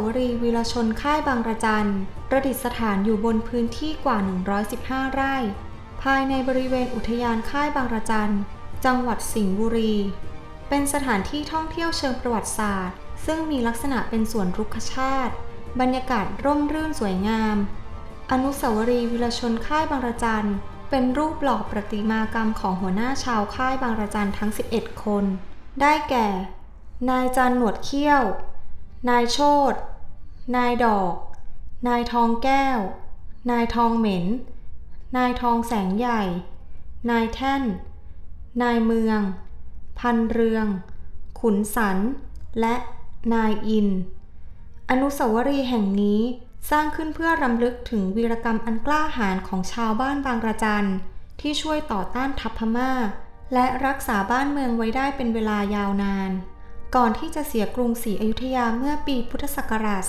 รีย์วีรชนค่ายบางระจันประดิษฐานอยู่บนพื้นที่กว่า115ไร่ภายในบริเวณอุทยานค่ายบางระจันจังหวัดสิงห์บุรีเป็นสถานที่ท่องเที่ยวเชิงประวัติศาสตร์ซึ่งมีลักษณะเป็นสวนรุกขชาติบรรยากาศร่มรื่นสวยงามอนุสาวรีย์วีรชนค่ายบางระจันเป็นรูปหล่อประติมากรรมของหัวหน้าชาวค่ายบางระจันทั้ง11คนได้แก่นายจันหนวดเขี้ยวนายโชตินายดอกนายทองแก้วนายทองเหม็นนายทองแสงใหญ่นายแท่นนายเมืองพันเรืองขุนสันและนายอินอนุสาวรีย์แห่งนี้สร้างขึ้นเพื่อรำลึกถึงวีรกรรมอันกล้าหาญของชาวบ้านบางระจันที่ช่วยต่อต้านทัพพม่าและรักษาบ้านเมืองไว้ได้เป็นเวลายาวนานก่อนที่จะเสียกรุงศรีอยุธยาเมื่อปีพุทธศักราช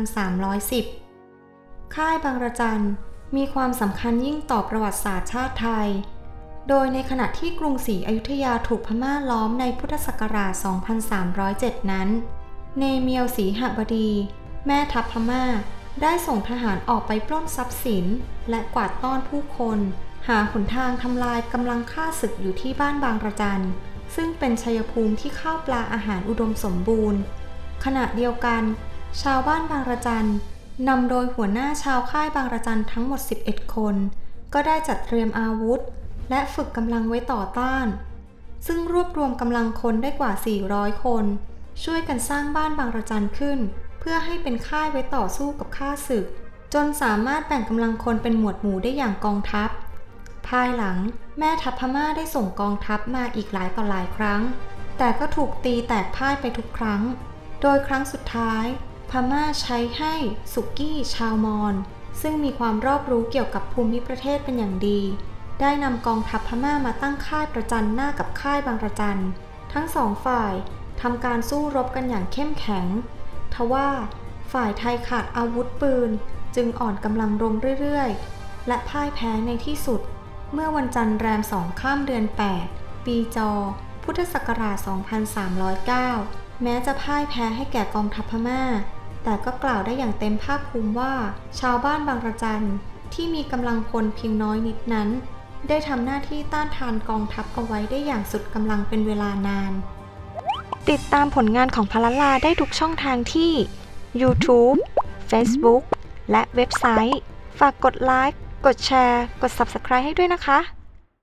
2310 ค่ายบางระจันมีความสำคัญยิ่งต่อประวัติศาสตร์ชาติไทยโดยในขณะที่กรุงศรีอยุธยาถูกพม่าล้อมในพุทธศักราช 2307 นั้นเนเมียวศรีหบดีแม่ทัพพม่าได้ส่งทหารออกไปปล้นทรัพย์สินและกวาดต้อนผู้คนหาหนทางทำลายกำลังฆ่าศึกอยู่ที่บ้านบางระจันซึ่งเป็นชัยภูมิที่ข้าวปลาอาหารอุดมสมบูรณ์ขณะเดียวกันชาวบ้านบางระจันนำโดยหัวหน้าชาวค่ายบางระจันทั้งหมด11คนก็ได้จัดเตรียมอาวุธและฝึกกำลังไว้ต่อต้านซึ่งรวบรวมกำลังคนได้กว่า400คนช่วยกันสร้างบ้านบางระจันขึ้นเพื่อให้เป็นค่ายไว้ต่อสู้กับข้าศึกจนสามารถแบ่งกำลังคนเป็นหมวดหมู่ได้อย่างกองทัพภายหลังแม่ทัพพม่าได้ส่งกองทัพมาอีกหลายต่อหลายครั้งแต่ก็ถูกตีแตกพ่ายไปทุกครั้งโดยครั้งสุดท้ายพม่าใช้ให้สุกี้ชาวมอญซึ่งมีความรอบรู้เกี่ยวกับภูมิประเทศเป็นอย่างดีได้นำกองทัพพม่ามาตั้งค่ายประจันหน้ากับค่ายบางระจันทั้งสองฝ่ายทำการสู้รบกันอย่างเข้มแข็งทว่าฝ่ายไทยขาดอาวุธปืนจึงอ่อนกำลังลงเรื่อยๆและพ่ายแพ้ในที่สุดเมื่อวันจันทร์แรม2ค่ำเดือน 8 ปีจ.พุทธศักราช 2309 แม้จะพ่ายแพ้ให้แก่กองทัพพม่าแต่ก็กล่าวได้อย่างเต็มภาคภูมิว่าชาวบ้านบางระจันที่มีกำลังพลเพียงน้อยนิดนั้นได้ทำหน้าที่ต้านทานกองทัพเอาไว้ได้อย่างสุดกำลังเป็นเวลานานติดตามผลงานของพลลาได้ทุกช่องทางที่ YouTube, Facebook และเว็บไซต์ฝากกดไลค์กดแชร์กด Subscribe ให้ด้วยนะคะ